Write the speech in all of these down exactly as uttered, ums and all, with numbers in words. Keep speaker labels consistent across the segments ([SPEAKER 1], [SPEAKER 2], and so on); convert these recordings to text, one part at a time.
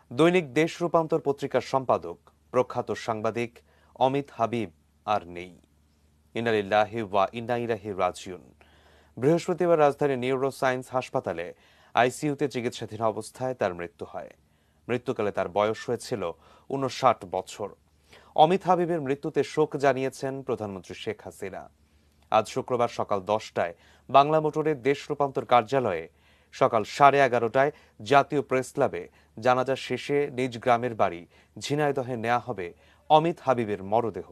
[SPEAKER 1] দৈনিক দেশ রূপান্তর পত্রিকার সম্পাদক প্রখ্যাত সাংবাদিক অমিত হাবিব আর নেই। ইন্না লিল্লাহি ওয়া ইন্না ইলাইহি রাজিউন। বৃহস্পতিবার রাজধানীর নিউরো সায়েন্স হাসপাতালে আইসিইউতে চিকিৎসাধীন অবস্থায় তার মৃত্যু হয়। মৃত্যুকালে তার বয়স হয়েছিল উনষাট বছর। অমিত হাবিবের মৃত্যুতে শোক জানিয়েছেন প্রধানমন্ত্রী শেখ হাসিনা। আজ শুক্রবার সকাল দশটায় বাংলা মোটরের দেশ রূপান্তর কার্যালয়ে, সকাল সাড়ে এগারোটায় জাতীয় প্রেস ক্লাবে জানাজা শেষে নিজ গ্রামের বাড়ি ঝিনাইদহে নেওয়া হবে অমিত হাবিবের মরদেহ।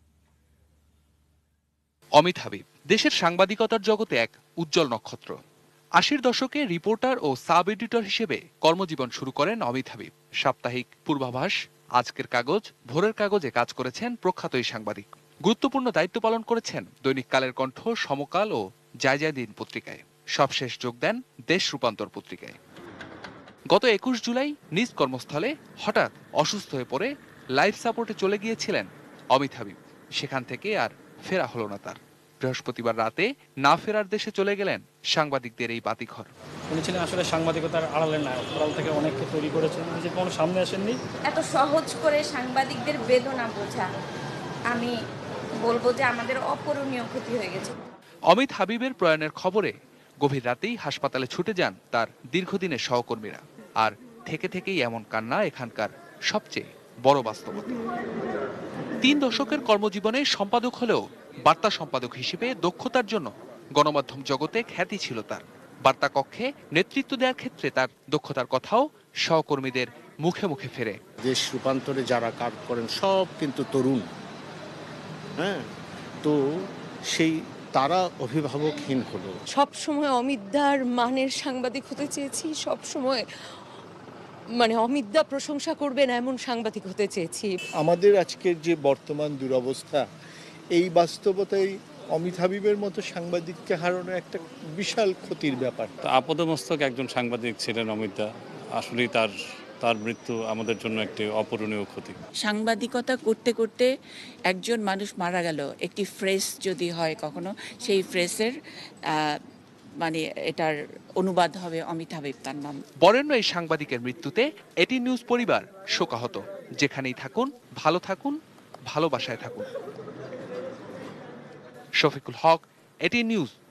[SPEAKER 2] অমিত হাবিব দেশের সাংবাদিকতার জগতে এক উজ্জ্বল নক্ষত্র। আশির দশকে রিপোর্টার ও সাব এডিটর হিসেবে কর্মজীবন শুরু করেন অমিত হাবিব। সাপ্তাহিক পূর্বাভাস, আজকের কাগজ, ভোরের কাগজে কাজ করেছেন প্রখ্যাত এই সাংবাদিক। গুরুত্বপূর্ণ দায়িত্ব পালন করেছেন দৈনিক কালের কণ্ঠ, সমকাল ও জায়জাদিন পত্রিকায়। সবশেষ যোগ দেন দেশ রূপান্তর পত্রিকায়। গত একুশ জুলাই নিজ কর্মস্থলে হঠাৎ অসুস্থ হয়ে পড়ে লাইফ সাপোর্টে চলে গিয়েছিলেন অমিত হাবিব। সেখান থেকে আর ফেরা হলো না তার। বৃহস্পতিবার রাতে না ফেরার দেশে চলে গেলেন সাংবাদিকদের এই বাতিঘর।
[SPEAKER 3] উনি ছিলেন আসলে সাংবাদিকতার আড়ালের নায়ক। আড়াল থেকে অনেককে তৈরি করেছেন, নিজে কোনো সামনে আসেননি।
[SPEAKER 4] এত সহজ করে সাংবাদিকদের বেদনা বোঝা, আমি বলবো যে আমাদের অপূরণীয় ক্ষতি হয়ে গেছে।
[SPEAKER 2] অমিত হাবিবের প্রয়াণের খবরে গভীর রাতেই হাসপাতালে ছুটে যান তার দীর্ঘদিনের সহকর্মীরা। আর থেকে থেকেই এমন কান্না এখানকার সবচেয়ে বড় বাস্তবতা। তিন দশকের কর্মজীবনে সম্পাদক হলেও বার্তা সম্পাদক হিসেবে দক্ষতার জন্য গণমাধ্যম জগতে খ্যাতি ছিল তার। বার্তা কক্ষে নেতৃত্ব দেওয়ার ক্ষেত্রে তার দক্ষতার কথাও সহকর্মীদের মুখে মুখে ফেরে।
[SPEAKER 5] দেশ রূপান্তরে যারা কাজ করেন সব কিন্তু তরুণ, হ্যাঁ, তো সেই তারা অভিভাবকহীন হলো।
[SPEAKER 6] সব সময় অমিতদার মানের সাংবাদিক হতে চেয়েছি, সব সময় মানে অমিতদা প্রশংসা করবেন এমন সাংবাদিক হতে চেয়েছি।
[SPEAKER 7] আমাদের আজকের যে বর্তমান দুরবস্থা, এই বাস্তবতায় অমিত হাবিবের মতো সাংবাদিককে হারানো একটা বিশাল ক্ষতির ব্যাপার।
[SPEAKER 8] আপাদমস্তক একজন সাংবাদিক ছিলেন অমিতদা। আসলেই তার তার মৃত্যু আমাদের জন্য একটি অপূরণীয় ক্ষতি।
[SPEAKER 9] সাংবাদিকতা করতে করতে একজন মানুষ মারা গেল, একটি ফ্রেজ যদি হয় কখনো, সেই ফ্রেজের মানে এটার অনুবাদ হবে অমিত হাবিব তার নাম।
[SPEAKER 2] বরেণ্য এই সাংবাদিকের মৃত্যুতে এটিএন নিউজ পরিবার শোকাহত। যেখানেই থাকুন ভালো থাকুন, ভালোবাসায় থাকুন। Shafiqul Haque, ATN news.